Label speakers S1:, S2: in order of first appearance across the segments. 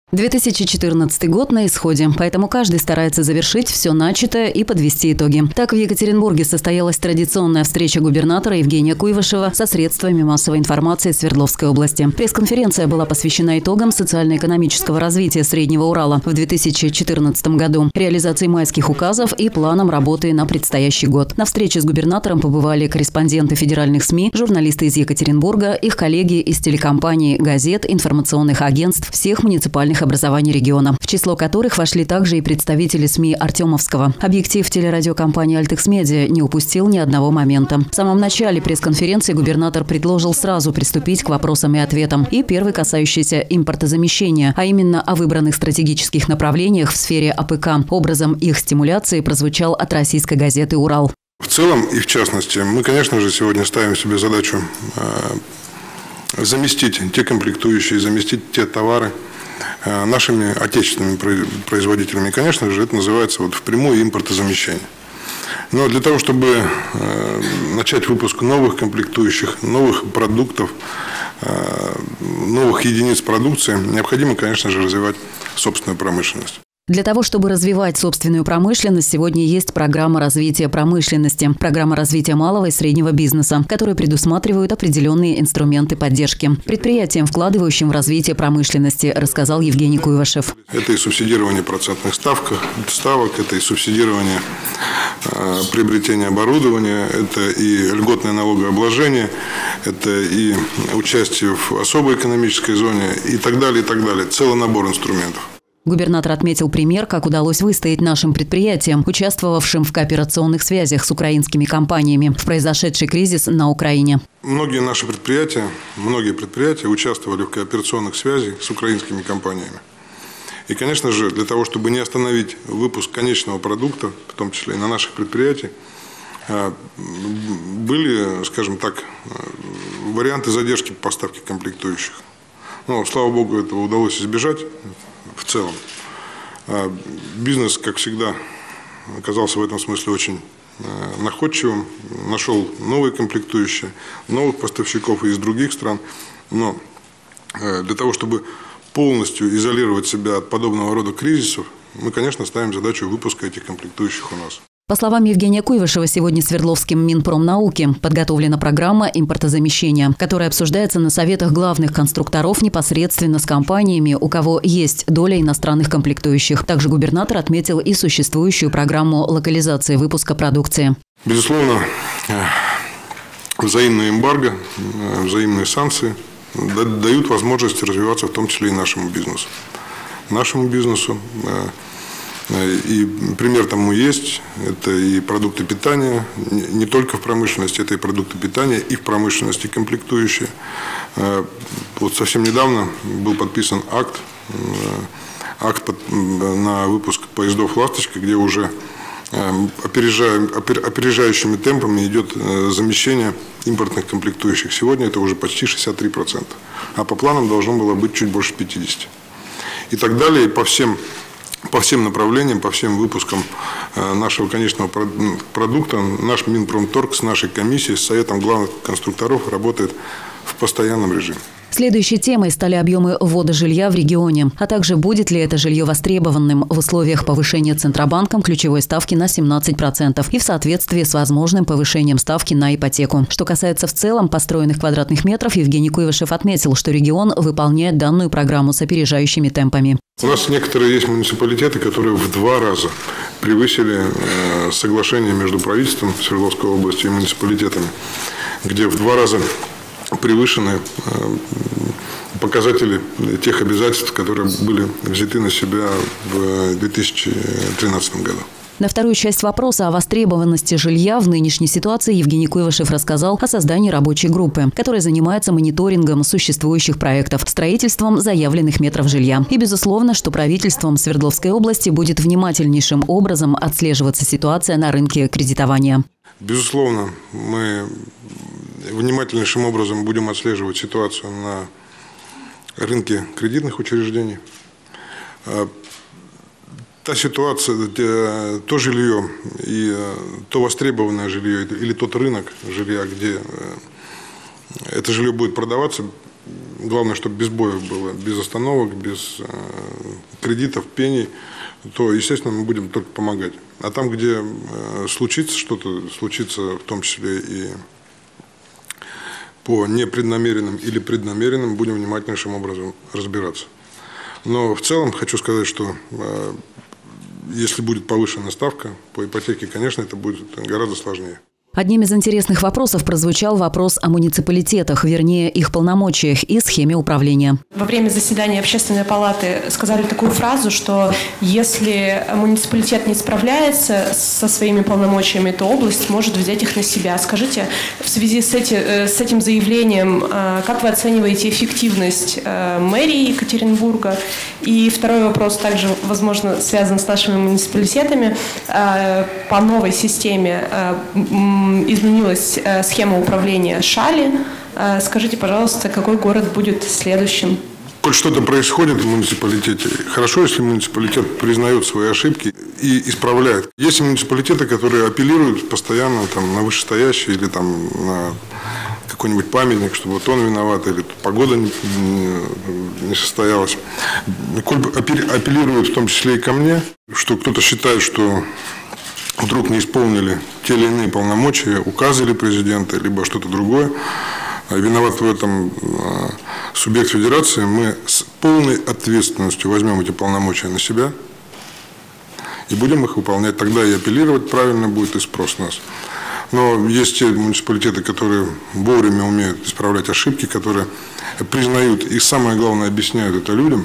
S1: 2014 год на исходе, поэтому каждый старается завершить все начатое и подвести итоги. Так в Екатеринбурге состоялась традиционная встреча губернатора Евгения Куйвашева со средствами массовой информации Свердловской области. Пресс-конференция была посвящена итогам социально-экономического развития Среднего Урала в 2014 году, реализации майских указов и планам работы на предстоящий год. На встрече с губернатором побывали корреспонденты федеральных СМИ, журналисты из Екатеринбурга, их коллеги из телекомпаний, газет, информационных агентств всех муниципальных образований региона, в число которых вошли также и представители СМИ Артемовского. Объектив телерадиокомпании «Альтекс Медиа» не упустил ни одного момента. В самом начале пресс-конференции губернатор предложил сразу приступить к вопросам и ответам. И первый касающийся импортозамещения, а именно о выбранных стратегических направлениях в сфере АПК. Образом их стимуляции прозвучал от российской газеты «Урал».
S2: В целом и в частности, мы, конечно же, сегодня ставим себе задачу заместить те комплектующие, заместить те товары нашими отечественными производителями. И, конечно же, это называется впрямую импортозамещение. Но для того, чтобы начать выпуск новых комплектующих, новых продуктов, новых единиц продукции, необходимо, конечно же, развивать собственную промышленность.
S1: Для того, чтобы развивать собственную промышленность, сегодня есть программа развития промышленности, программа развития малого и среднего бизнеса, которые предусматривают определенные инструменты поддержки предприятиям, вкладывающим в развитие промышленности, рассказал Евгений Куйвашев.
S2: Это и субсидирование процентных ставок, это и субсидирование приобретения оборудования, это и льготное налогообложение, это и участие в особой экономической зоне и так далее, и так далее. Целый набор инструментов.
S1: Губернатор отметил пример, как удалось выстоять нашим предприятиям, участвовавшим в кооперационных связях с украинскими компаниями в произошедший кризис на Украине.
S2: Многие предприятия участвовали в кооперационных связях с украинскими компаниями. И, конечно же, для того, чтобы не остановить выпуск конечного продукта, в том числе и на наших предприятиях, были, скажем так, варианты задержки поставки комплектующих. Но, слава богу, этого удалось избежать. В целом. Бизнес, как всегда, оказался в этом смысле очень находчивым, нашел новые комплектующие, новых поставщиков из других стран. Но для того, чтобы полностью изолировать себя от подобного рода кризисов, мы, конечно, ставим задачу выпуска этих комплектующих у нас.
S1: По словам Евгения Куйвашева, сегодня Свердловским Минпромнауки подготовлена программа импортозамещения, которая обсуждается на советах главных конструкторов непосредственно с компаниями, у кого есть доля иностранных комплектующих. Также губернатор отметил и существующую программу локализации выпуска продукции.
S2: Безусловно, взаимные эмбарго, взаимные санкции дают возможность развиваться в том числе и нашему бизнесу. И пример тому есть. Это и продукты питания, не только в промышленности, это и продукты питания, и в промышленности комплектующие. Вот совсем недавно был подписан акт на выпуск поездов «Ласточка», где уже опережающими темпами идет замещение импортных комплектующих. Сегодня это уже почти 63%. А по планам должно было быть чуть больше 50%. И так далее, и по всем направлениям, по всем выпускам нашего конечного продукта наш Минпромторг с нашей комиссией, с Советом главных конструкторов работает в постоянном режиме.
S1: Следующей темой стали объемы ввода жилья в регионе, а также будет ли это жилье востребованным в условиях повышения Центробанком ключевой ставки на 17% и в соответствии с возможным повышением ставки на ипотеку. Что касается в целом построенных квадратных метров, Евгений Куйвашев отметил, что регион выполняет данную программу с опережающими темпами.
S2: У нас некоторые есть муниципалитеты, которые в 2 раза превысили соглашение между правительством Свердловской области и муниципалитетами, где в 2 раза превышены показатели тех обязательств, которые были взяты на себя в 2013 году.
S1: На вторую часть вопроса о востребованности жилья в нынешней ситуации Евгений Куйвашев рассказал о создании рабочей группы, которая занимается мониторингом существующих проектов, строительством заявленных метров жилья. И, безусловно, что правительством Свердловской области будет внимательнейшим образом отслеживаться ситуация на рынке кредитования.
S2: Безусловно, мы внимательнейшим образом будем отслеживать ситуацию на рынке кредитных учреждений. Та ситуация, то жилье и то востребованное жилье или тот рынок жилья, где это жилье будет продаваться, главное, чтобы без боев было, без остановок, без кредитов, пений, то, естественно, мы будем только помогать. А там, где случится что-то, случится в том числе и по непреднамеренным или преднамеренным, будем внимательнейшим образом разбираться. Но в целом хочу сказать, что если будет повышенная ставка по ипотеке, конечно, это будет гораздо сложнее.
S1: Одним из интересных вопросов прозвучал вопрос о муниципалитетах, вернее, их полномочиях и схеме управления.
S3: Во время заседания Общественной палаты сказали такую фразу, что если муниципалитет не справляется со своими полномочиями, то область может взять их на себя. Скажите, в связи с этим заявлением, как вы оцениваете эффективность мэрии Екатеринбурга? И второй вопрос также, возможно, связан с нашими муниципалитетами. По новой системе изменилась схема управления Шали. Скажите, пожалуйста, какой город будет следующим?
S2: Коль что-то происходит в муниципалитете, хорошо, если муниципалитет признает свои ошибки и исправляет. Есть муниципалитеты, которые апеллируют постоянно там, на вышестоящие или там, на какой-нибудь памятник, что вот он виноват, или погода не состоялась. Коль апеллируют в том числе и ко мне, что кто-то считает, что вдруг не исполнили те или иные полномочия, указы или президента, либо что-то другое, виноват в этом субъект федерации, мы с полной ответственностью возьмем эти полномочия на себя и будем их выполнять. Тогда и апеллировать правильно будет, и спрос с нас. Но есть те муниципалитеты, которые вовремя умеют исправлять ошибки, которые признают и, самое главное, объясняют это людям,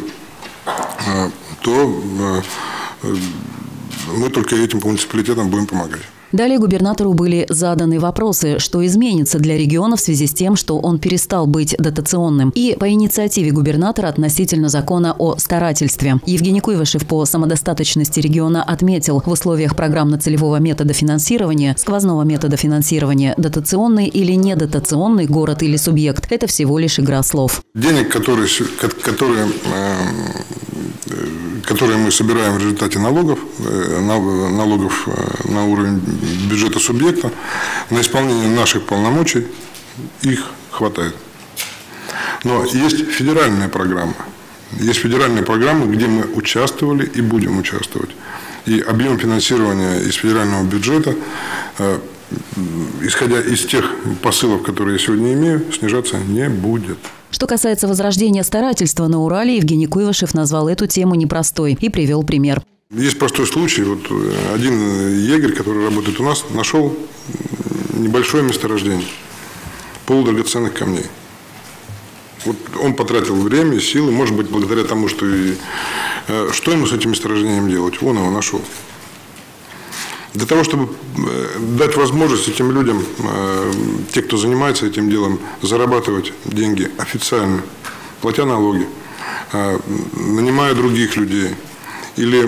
S2: то мы только этим муниципалитетам будем помогать.
S1: Далее губернатору были заданы вопросы, что изменится для региона в связи с тем, что он перестал быть дотационным. И по инициативе губернатора относительно закона о старательстве. Евгений Куйвашев по самодостаточности региона отметил, в условиях программно-целевого метода финансирования, сквозного метода финансирования, дотационный или недотационный город или субъект – это всего лишь игра слов.
S2: Денег, которые мы собираем в результате налогов на уровень бюджета субъекта, на исполнение наших полномочий, их хватает. Но есть федеральная программа. Есть федеральная программа, где мы участвовали и будем участвовать. И объем финансирования из федерального бюджета, исходя из тех посылов, которые я сегодня имею, снижаться не будет.
S1: Что касается возрождения старательства на Урале, Евгений Куйвашев назвал эту тему непростой и привел пример.
S2: Есть простой случай. Вот один егерь, который работает у нас, нашел небольшое месторождение полудрагоценных камней. Вот он потратил время, силы, может быть, благодаря тому, что ему с этим месторождением делать? Он его нашел. Для того, чтобы дать возможность этим людям, те, кто занимается этим делом, зарабатывать деньги официально, платя налоги, нанимая других людей или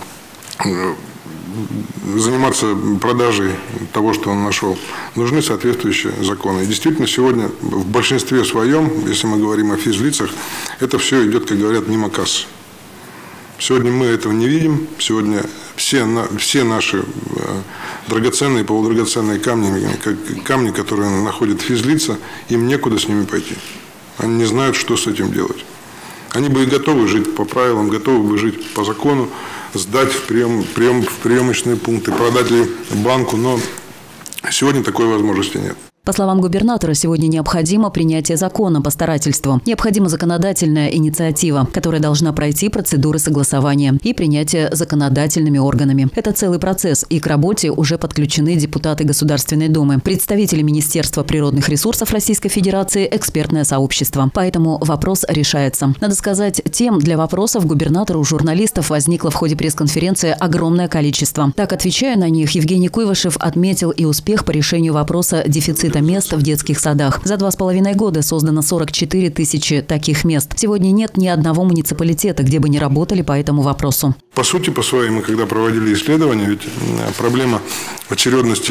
S2: заниматься продажей того, что он нашел, нужны соответствующие законы. И действительно, сегодня в большинстве своем, если мы говорим о физлицах, это все идет, как говорят, мимо кассы. Сегодня мы этого не видим. Сегодня все наши драгоценные и полудрагоценные камни, которые находят физлица, им некуда с ними пойти. Они не знают, что с этим делать. Они бы и готовы жить по правилам, готовы бы жить по закону, сдать в приемочные пункты, продать ли банку, но сегодня такой возможности нет.
S1: По словам губернатора, сегодня необходимо принятие закона по старательству. Необходима законодательная инициатива, которая должна пройти процедуры согласования и принятия законодательными органами. Это целый процесс, и к работе уже подключены депутаты Государственной Думы, представители Министерства природных ресурсов Российской Федерации, экспертное сообщество. Поэтому вопрос решается. Надо сказать, тем для вопросов губернатору у журналистов возникло в ходе пресс-конференции огромное количество. Так, отвечая на них, Евгений Куйвашев отметил и успех по решению вопроса дефицита мест в детских садах. За 2,5 года создано 44 тысячи таких мест. Сегодня нет ни одного муниципалитета, где бы не работали по этому вопросу.
S2: По сути, по своей, мы когда проводили исследования, ведь проблема очередности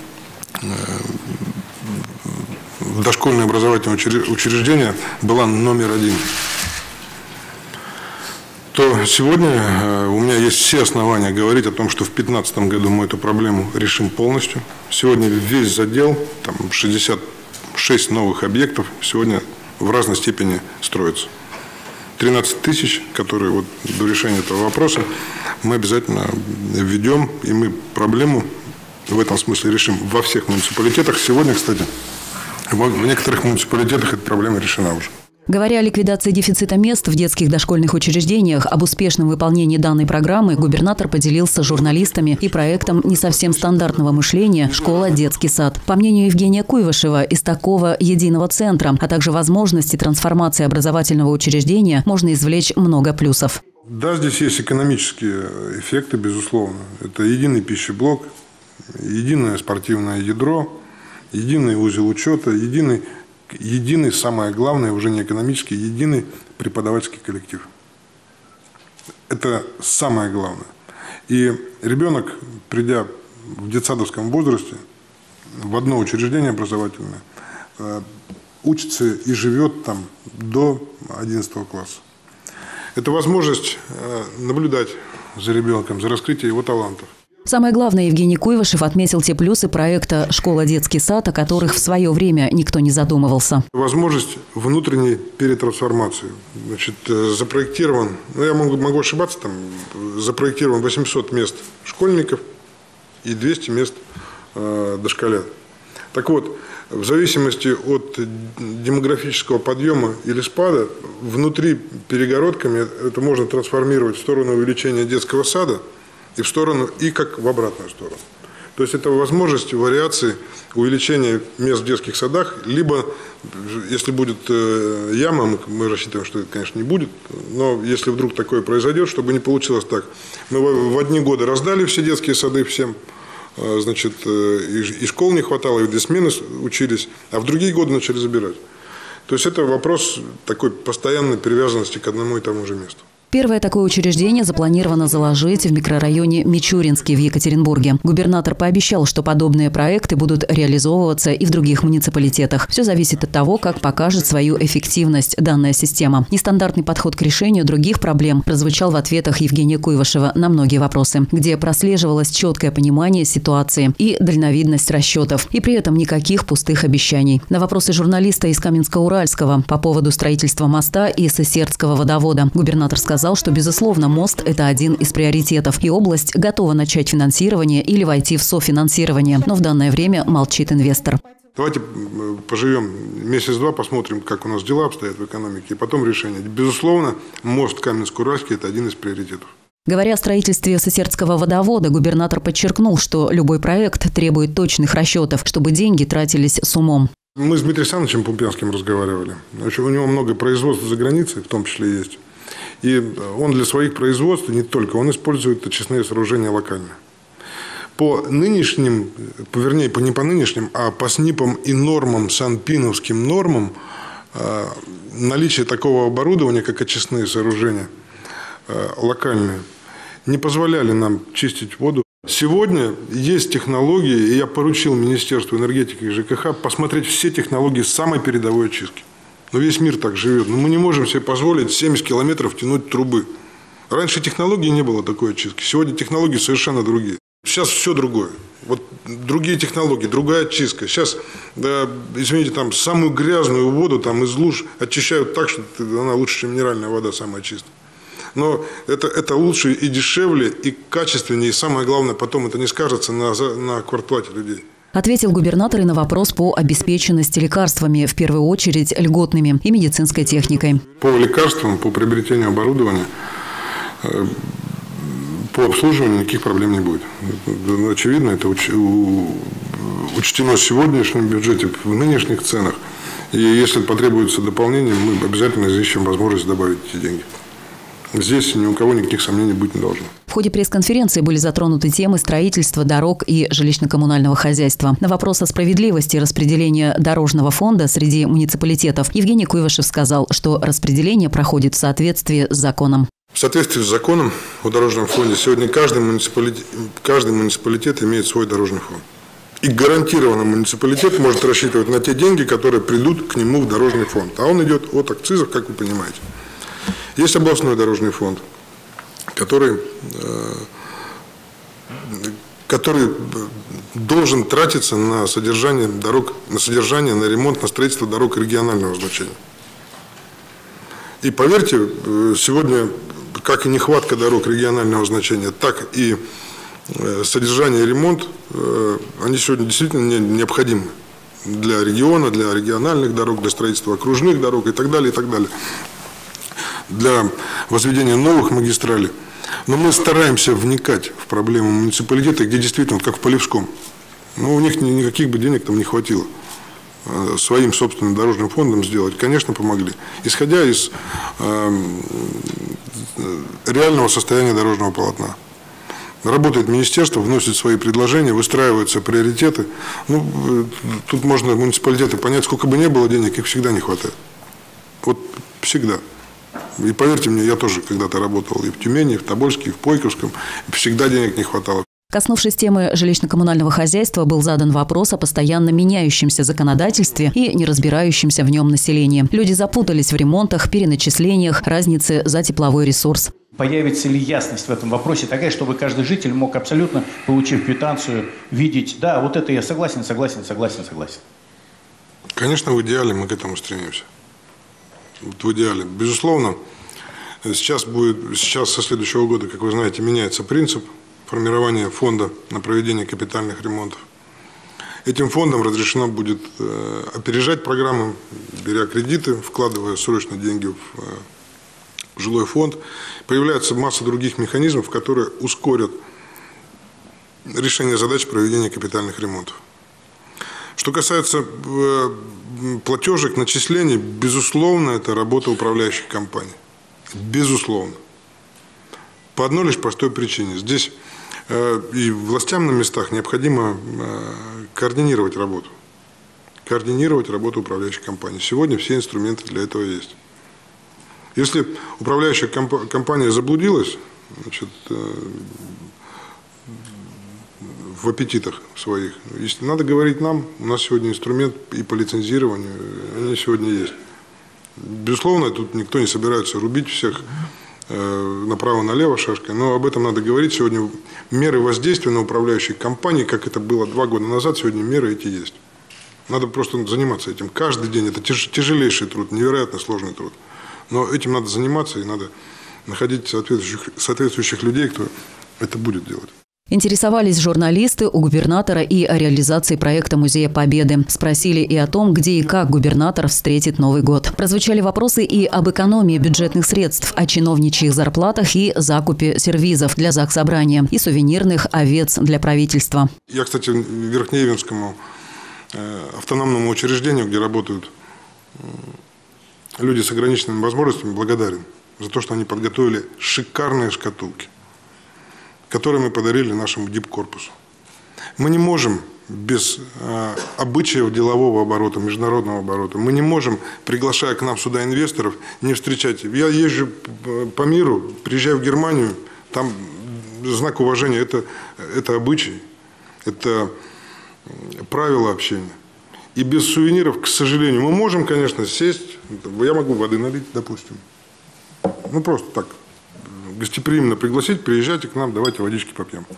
S2: дошкольное образовательное учреждение была номер один. То сегодня у меня есть все основания говорить о том, что в 2015 году мы эту проблему решим полностью. Сегодня весь задел, там 66 новых объектов, сегодня в разной степени строятся. 13 тысяч, которые вот до решения этого вопроса мы обязательно введем, и мы проблему в этом смысле решим во всех муниципалитетах. Сегодня, кстати, в некоторых муниципалитетах эта проблема решена уже.
S1: Говоря о ликвидации дефицита мест в детских дошкольных учреждениях, об успешном выполнении данной программы, губернатор поделился с журналистами и проектом не совсем стандартного мышления «Школа. Детский сад». По мнению Евгения Куйвашева, из такого единого центра, а также возможности трансформации образовательного учреждения можно извлечь много плюсов.
S2: Да, здесь есть экономические эффекты, безусловно. Это единый пищеблок, единое спортивное ядро, единый узел учета, единый, самое главное, уже не экономический, единый преподавательский коллектив. Это самое главное. И ребенок, придя в детсадовском возрасте в одно учреждение образовательное, учится и живет там до 11 класса. Это возможность наблюдать за ребенком, за раскрытием его талантов.
S1: Самое главное, Евгений Куйвашев отметил те плюсы проекта «Школа. Детский сад», о которых в свое время никто не задумывался.
S2: Возможность внутренней перетрансформации. Значит, запроектирован, я могу ошибаться, там запроектирован 800 мест школьников и 200 мест дошколят. Так вот, в зависимости от демографического подъема или спада, внутри перегородками это можно трансформировать в сторону увеличения детского сада, и в сторону, и как в обратную сторону. То есть это возможность вариации увеличения мест в детских садах, либо, если будет яма, мы рассчитываем, что это, конечно, не будет, но если вдруг такое произойдет, чтобы не получилось так. Мы в одни годы раздали все детские сады всем, значит, и школ не хватало, и в 2 смены учились, а в другие годы начали забирать. То есть это вопрос такой постоянной привязанности к одному и тому же месту.
S1: Первое такое учреждение запланировано заложить в микрорайоне Мичуринский в Екатеринбурге. Губернатор пообещал, что подобные проекты будут реализовываться и в других муниципалитетах. Все зависит от того, как покажет свою эффективность данная система. Нестандартный подход к решению других проблем прозвучал в ответах Евгения Куйвашева на многие вопросы, где прослеживалось четкое понимание ситуации и дальновидность расчетов, и при этом никаких пустых обещаний. На вопросы журналиста из Каменска-Уральского по поводу строительства моста и Сысердского водовода губернатор сказал, что, безусловно, мост – это один из приоритетов, и область готова начать финансирование или войти в софинансирование. Но в данное время молчит инвестор.
S2: Давайте поживем месяц-два, посмотрим, как у нас дела обстоят в экономике, и потом решение. Безусловно, мост Каменск-Уральский – это один из приоритетов.
S1: Говоря о строительстве Сысердского водовода, губернатор подчеркнул, что любой проект требует точных расчетов, чтобы деньги тратились с умом.
S2: Мы с Дмитрием Александровичем Пумпянским разговаривали. У него много производств за границей, в том числе есть. И он для своих производств, не только, он использует очистные сооружения локально. По нынешним, вернее, не по нынешним, а по СНИПам и нормам, санпиновским нормам, наличие такого оборудования, как очистные сооружения локальные, не позволяли нам чистить воду. Сегодня есть технологии, и я поручил Министерству энергетики и ЖКХ посмотреть все технологии самой передовой очистки. Но весь мир так живет. Но мы не можем себе позволить 70 километров тянуть трубы. Раньше технологий не было такой очистки. Сегодня технологии совершенно другие. Сейчас все другое. Вот другие технологии, другая очистка. Сейчас, да, извините, там самую грязную воду там, из луж очищают так, что она лучше, чем минеральная вода, самая чистая. Но это лучше и дешевле, и качественнее. И самое главное, потом это не скажется на квартплате людей.
S1: Ответил губернатор и на вопрос по обеспеченности лекарствами, в первую очередь льготными, и медицинской техникой.
S2: По лекарствам, по приобретению оборудования, по обслуживанию никаких проблем не будет. Очевидно, это учтено в сегодняшнем бюджете, в нынешних ценах. И если потребуется дополнение, мы обязательно ищем возможность добавить эти деньги. Здесь ни у кого никаких сомнений быть не должно.
S1: В ходе пресс-конференции были затронуты темы строительства дорог и жилищно-коммунального хозяйства. На вопрос о справедливости распределения дорожного фонда среди муниципалитетов Евгений Куйвашев сказал, что распределение проходит в соответствии с законом.
S2: В соответствии с законом о дорожном фонде сегодня каждый муниципалитет имеет свой дорожный фонд. И гарантированно муниципалитет может рассчитывать на те деньги, которые придут к нему в дорожный фонд. А он идет от акцизов, как вы понимаете. Есть областной дорожный фонд, который должен тратиться на содержание дорог, на ремонт, на строительство дорог регионального значения. И поверьте, сегодня как и нехватка дорог регионального значения, так и содержание и ремонт, они сегодня действительно необходимы для региона, для региональных дорог, для строительства окружных дорог и так далее, для возведения новых магистралей. Но мы стараемся вникать в проблему муниципалитета, где действительно, как в Полевском, у них никаких бы денег там не хватило. Своим собственным дорожным фондом сделать, конечно, помогли. Исходя из реального состояния дорожного полотна. Работает министерство, вносит свои предложения, выстраиваются приоритеты. Тут можно муниципалитеты понять, сколько бы ни было денег, их всегда не хватает. Вот всегда. И поверьте мне, я тоже когда-то работал и в Тюмени, и в Тобольске, и в Пойковском, и всегда денег не хватало.
S1: Коснувшись темы жилищно-коммунального хозяйства, был задан вопрос о постоянно меняющемся законодательстве и не разбирающемся в нем населении. Люди запутались в ремонтах, переначислениях, разнице за тепловой ресурс.
S4: Появится ли ясность в этом вопросе такая, чтобы каждый житель мог абсолютно, получив квитанцию, видеть, да, вот это я согласен.
S2: Конечно, в идеале мы к этому стремимся. Вот в идеале. Безусловно, сейчас со следующего года, как вы знаете, меняется принцип формирования фонда на проведение капитальных ремонтов. Этим фондом разрешено будет опережать программы, беря кредиты, вкладывая срочно деньги в жилой фонд. Появляется масса других механизмов, которые ускорят решение задач проведения капитальных ремонтов. Что касается платежек, начислений, безусловно, это работа управляющих компаний. Безусловно. По одной лишь простой причине. Здесь и властям на местах необходимо координировать работу. Координировать работу управляющих компаний. Сегодня все инструменты для этого есть. Если управляющая компания заблудилась, значит, в аппетитах своих, если надо говорить нам, у нас сегодня инструмент и по лицензированию, они сегодня есть. Безусловно, тут никто не собирается рубить всех направо-налево шашкой, но об этом надо говорить. Сегодня меры воздействия на управляющие компании, как это было 2 года назад, сегодня меры эти есть. Надо просто заниматься этим. Каждый день это тяжелейший труд, невероятно сложный труд. Но этим надо заниматься и надо находить соответствующих людей, кто это будет делать.
S1: Интересовались журналисты у губернатора и о реализации проекта Музея Победы. Спросили и о том, где и как губернатор встретит Новый год. Прозвучали вопросы и об экономии бюджетных средств, о чиновничьих зарплатах и закупе сервизов для Заксобрания и сувенирных овец для правительства.
S2: Я, кстати, Верхнеивенскому автономному учреждению, где работают люди с ограниченными возможностями, благодарен за то, что они подготовили шикарные шкатулки, которые мы подарили нашему дипкорпусу. Мы не можем без обычаев делового оборота, международного оборота, мы не можем, приглашая к нам сюда инвесторов, не встречать. Я езжу по миру, приезжаю в Германию, там знак уважения, это обычай, это правила общения. И без сувениров, к сожалению, мы можем, конечно, сесть, я могу воды налить, допустим, просто так, гостеприимно пригласить, приезжайте к нам, давайте водички попьем.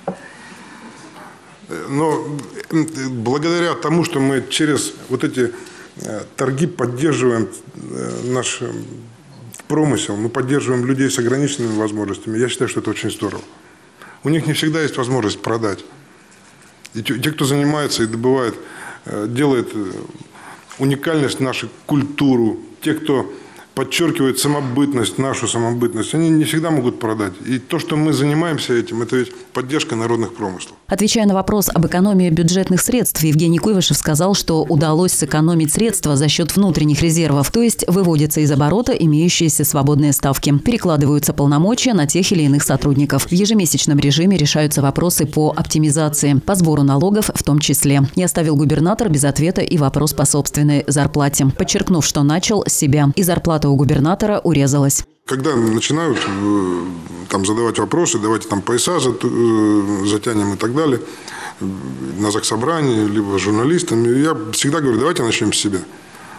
S2: Но благодаря тому, что мы через вот эти торги поддерживаем наш промысел, мы поддерживаем людей с ограниченными возможностями, я считаю, что это очень здорово. У них не всегда есть возможность продать. И те, кто занимается и добывает, делает уникальность нашу культуру, те, кто подчеркивает самобытность, нашу самобытность, они не всегда могут продать. И то, что мы занимаемся этим, это ведь поддержка народных промыслов.
S1: Отвечая на вопрос об экономии бюджетных средств, Евгений Куйвашев сказал, что удалось сэкономить средства за счет внутренних резервов, то есть выводятся из оборота имеющиеся свободные ставки. Перекладываются полномочия на тех или иных сотрудников. В ежемесячном режиме решаются вопросы по оптимизации, по сбору налогов в том числе. Не оставил губернатор без ответа и вопрос по собственной зарплате, подчеркнув, что начал с себя. И зарплата у губернатора урезалась.
S2: Когда начинают задавать вопросы, давайте пояса затянем и так далее, на Заксобрании, либо журналистами, я всегда говорю, давайте начнем с себя.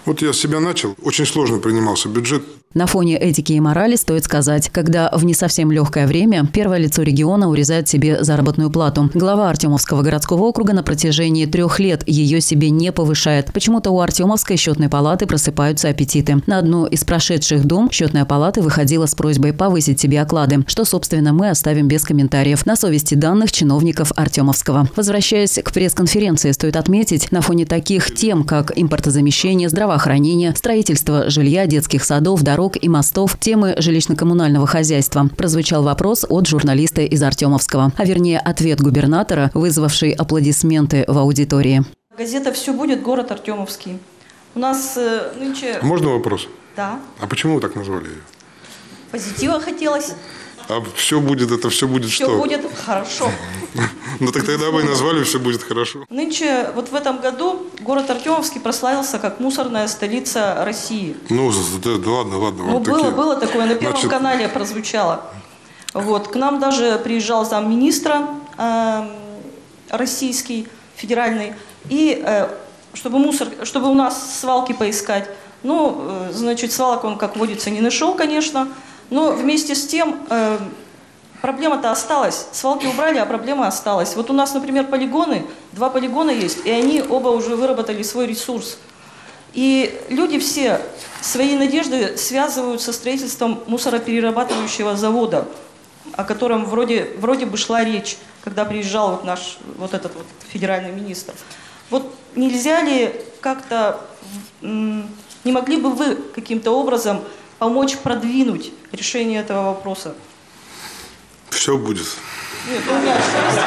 S2: Вот я с себя начал. Очень сложно принимался бюджет.
S1: На фоне этики и морали стоит сказать, когда в не совсем легкое время первое лицо региона урезает себе заработную плату. Глава Артемовского городского округа на протяжении 3 лет ее себе не повышает. Почему-то у Артемовской счетной палаты просыпаются аппетиты. На одну из прошедших дум счетная палата выходила с просьбой повысить себе оклады, что, собственно, мы оставим без комментариев. На совести данных чиновников Артемовского. Возвращаясь к пресс-конференции, стоит отметить, на фоне таких тем, как импортозамещение, здравоохранение, строительство жилья, детских садов, дорог и мостов, темы жилищно-коммунального хозяйства, прозвучал вопрос от журналиста из Артемовского, а вернее ответ губернатора, вызвавший аплодисменты в аудитории.
S5: Газета «Все будет», город Артемовский. У нас нынче...
S2: Можно вопрос?
S5: Да.
S2: А почему вы так назвали ее?
S5: Позитива хотелось.
S2: А все будет, это все будет что?
S5: Все будет хорошо.
S2: Ну так тогда вы и назвали «Все будет хорошо».
S5: Нынче, вот в этом году, город Артемовский прославился как мусорная столица России.
S2: Ну, да ладно.
S5: Ну, было такое, на Первом канале прозвучало. Вот. К нам даже приезжал замминистра российский, федеральный, и чтобы у нас свалки поискать. Ну, значит, свалок он, как водится, не нашел, конечно. Но вместе с тем проблема-то осталась. Свалки убрали, а проблема осталась. Вот у нас, например, полигоны, 2 полигона есть, и они оба уже выработали свой ресурс. И люди все свои надежды связывают со строительством мусороперерабатывающего завода, о котором вроде бы шла речь, когда приезжал вот наш этот федеральный министр. Вот нельзя ли как-то, не могли бы вы каким-то образом помочь продвинуть решение этого вопроса?
S2: Все будет.
S5: Нет, у меня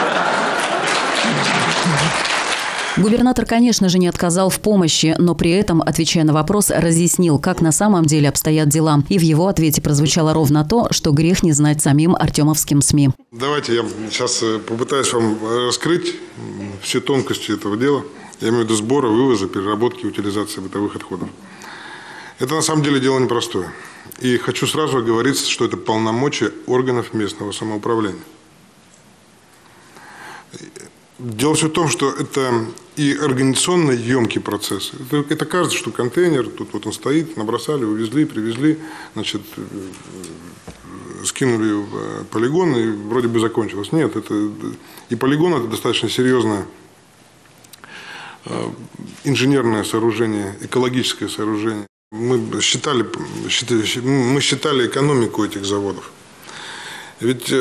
S1: Губернатор, конечно же, не отказал в помощи, но при этом, отвечая на вопрос, разъяснил, как на самом деле обстоят дела. И в его ответе прозвучало ровно то, что грех не знать самим артемовским СМИ.
S2: Давайте я сейчас попытаюсь вам раскрыть все тонкости этого дела. Я имею в виду сбора, вывоза, переработки, утилизации бытовых отходов. Это на самом деле дело непростое. И хочу сразу оговориться, что это полномочия органов местного самоуправления. Дело все в том, что это и организационно емкий процесс. Это кажется, что контейнер, тут вот он стоит, набросали, увезли, привезли, значит, скинули в полигон и вроде бы закончилось. Нет, и полигон – это достаточно серьезное инженерное сооружение, экологическое сооружение. Мы считали экономику этих заводов. Ведь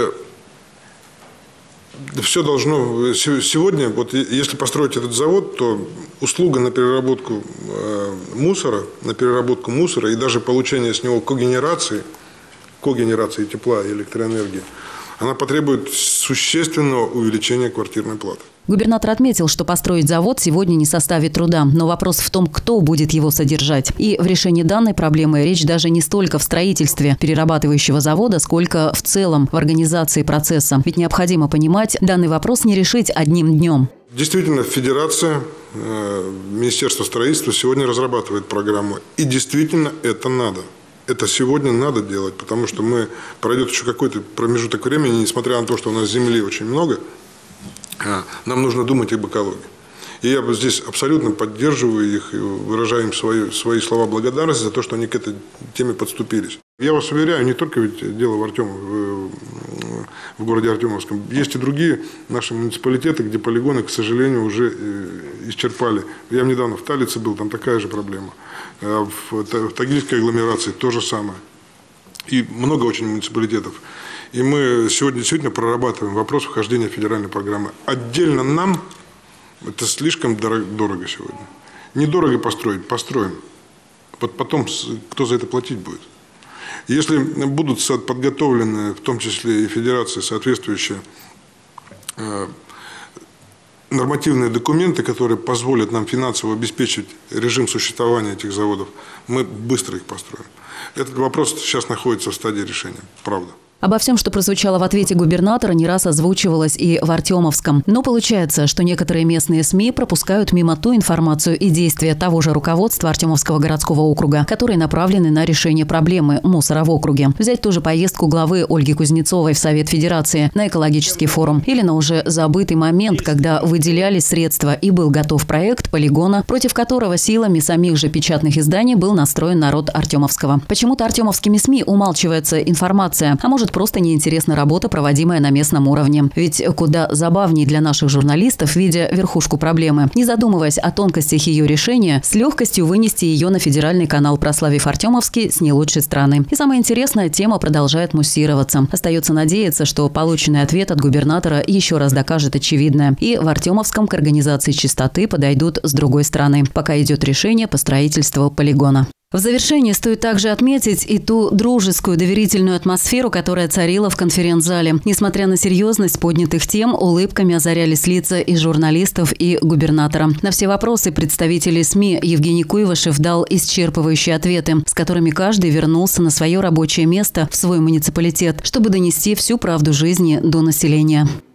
S2: все должно... Сегодня, вот если построить этот завод, то услуга на переработку мусора и даже получение с него когенерации тепла и электроэнергии, она потребует существенного увеличения квартирной платы.
S1: Губернатор отметил, что построить завод сегодня не составит труда, но вопрос в том, кто будет его содержать. И в решении данной проблемы речь даже не столько в строительстве перерабатывающего завода, сколько в целом в организации процесса. Ведь необходимо понимать, данный вопрос не решить одним днем.
S2: Действительно, Федерация, Министерство строительства сегодня разрабатывает программу. И действительно это надо. Это сегодня надо делать, потому что пройдет еще какой-то промежуток времени, несмотря на то, что у нас земли очень много, нам нужно думать об экологии. И я здесь абсолютно поддерживаю их и выражаю им свои слова благодарности за то, что они к этой теме подступились. Я вас уверяю, не только ведь дело в городе Артемовском. Есть и другие наши муниципалитеты, где полигоны, к сожалению, уже исчерпали. Я недавно в Талице был, там такая же проблема. В Тагильской агломерации то же самое. И много очень муниципалитетов. И мы сегодня действительно прорабатываем вопрос вхождения в федеральной программы. Отдельно нам это слишком дорого сегодня. Недорого построить, построим. Потом кто за это платить будет? Если будут подготовлены, в том числе и федерации, соответствующие нормативные документы, которые позволят нам финансово обеспечить режим существования этих заводов, мы быстро их построим. Этот вопрос сейчас находится в стадии решения, правда.
S1: Обо всем, что прозвучало в ответе губернатора, не раз озвучивалось и в Артемовском. Но получается, что некоторые местные СМИ пропускают мимо ту информацию и действия того же руководства Артемовского городского округа, которые направлены на решение проблемы мусора в округе. Взять ту же поездку главы Ольги Кузнецовой в Совет Федерации на экологический форум или на уже забытый момент, когда выделялись средства и был готов проект полигона, против которого силами самих же печатных изданий был настроен народ Артемовского. Почему-то артемовскими СМИ умалчивается информация, а может просто неинтересна работа, проводимая на местном уровне. Ведь куда забавнее для наших журналистов, видя верхушку проблемы, не задумываясь о тонкостях ее решения, с легкостью вынести ее на федеральный канал, прославив Артемовский с не лучшей стороны. И самое интересное, тема продолжает муссироваться. Остается надеяться, что полученный ответ от губернатора еще раз докажет очевидное. И в Артемовском к организации чистоты подойдут с другой стороны, пока идет решение по строительству полигона. В завершении стоит также отметить и ту дружескую, доверительную атмосферу, которая царила в конференц-зале. Несмотря на серьезность поднятых тем, улыбками озарялись лица и журналистов, и губернатора. На все вопросы представителей СМИ Евгений Куйвашев дал исчерпывающие ответы, с которыми каждый вернулся на свое рабочее место в свой муниципалитет, чтобы донести всю правду жизни до населения.